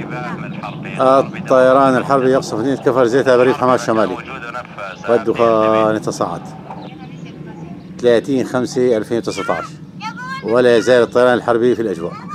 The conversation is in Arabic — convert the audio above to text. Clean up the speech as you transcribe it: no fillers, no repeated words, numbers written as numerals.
الطيران الحربي يقصف مدينة كفر زيتها بريد حماة الشمالي والدخان يتصاعد. 30/5/2019 ولا يزال الطيران الحربي في الأجواء.